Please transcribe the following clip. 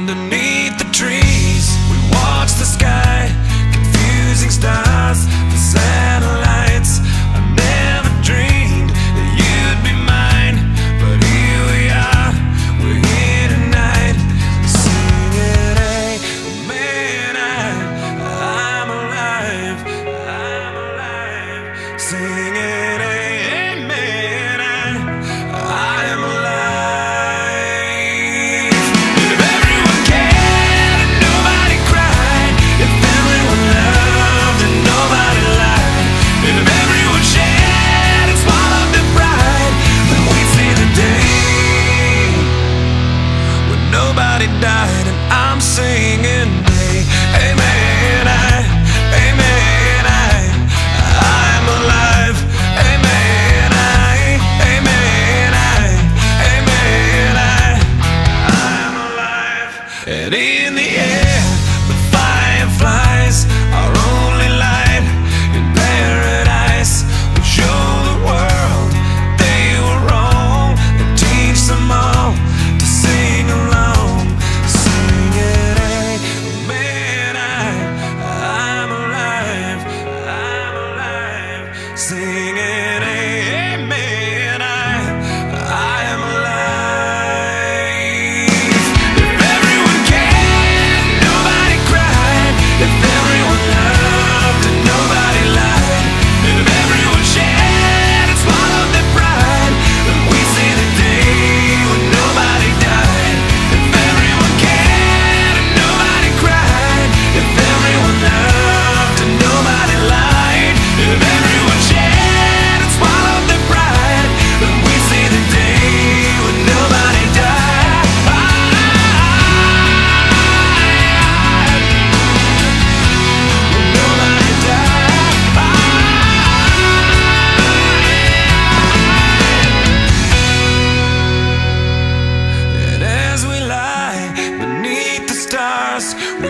Underneath the trees, we watch the sky, confusing stars, the satellites. I never dreamed that you'd be mine, but here we are, we're here tonight, singing, amen, I'm alive, singing, amen, I am alive. Died and I'm singing, amen, amen, I'm alive, amen, amen, amen, I'm alive. And in the air, the fireflies are only light in paradise. We show the world they were wrong and teach them all to sing along. Singing, amen, I am alive. If everyone cared, nobody cried. If everyone loved and nobody lied. If everyone shared and swallowed their pride, then we'd see the day when nobody died. If everyone cared and nobody cried. If everyone loved and nobody lied. If everyone shared and swallowed their pride, then we see the day when nobody died. When nobody died. And as we lie beneath the stars,